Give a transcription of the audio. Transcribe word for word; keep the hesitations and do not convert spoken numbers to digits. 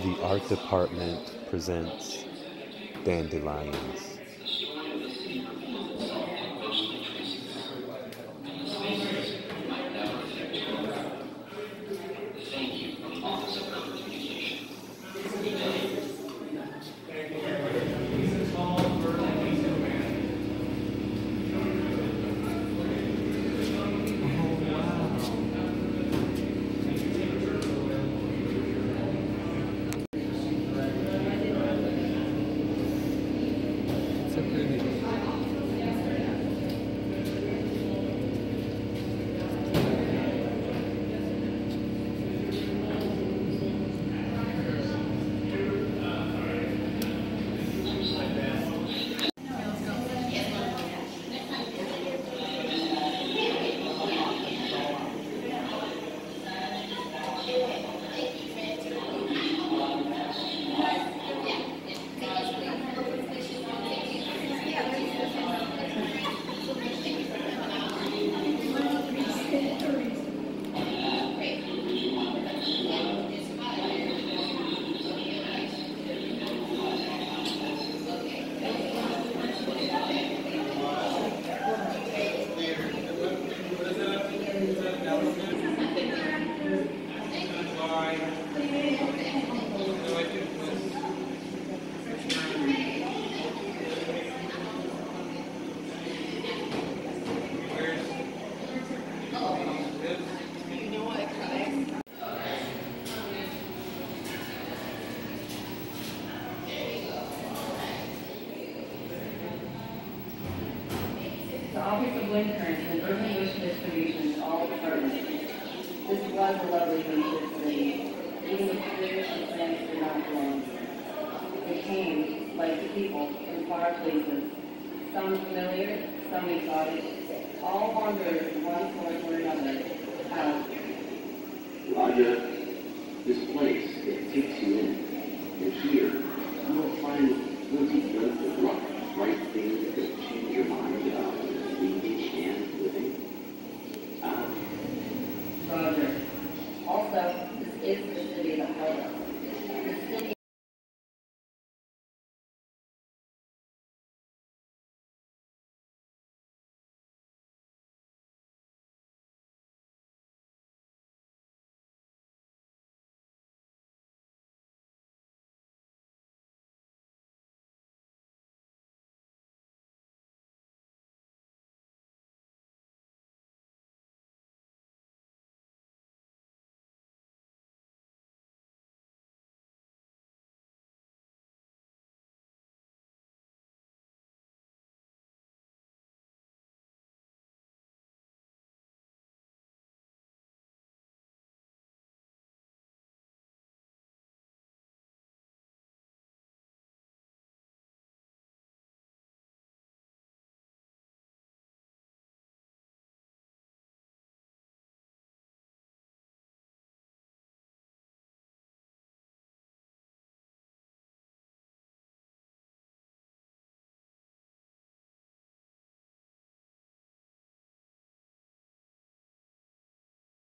The art department presents Dandelions. So pretty. The Office of Wind Currents and Urban Wish Distribution to all departments. This was a lovely thing to city. Even the spirits and plants did not belong. They came, like the people, from far places. Some familiar, some exotic, all wanderers from one source or another. Out. Roger, this place, it takes you in. And here, you will find plenty of the rough, right things that change your mind about leaving and living. Out. Roger. Also, this is the city that held us.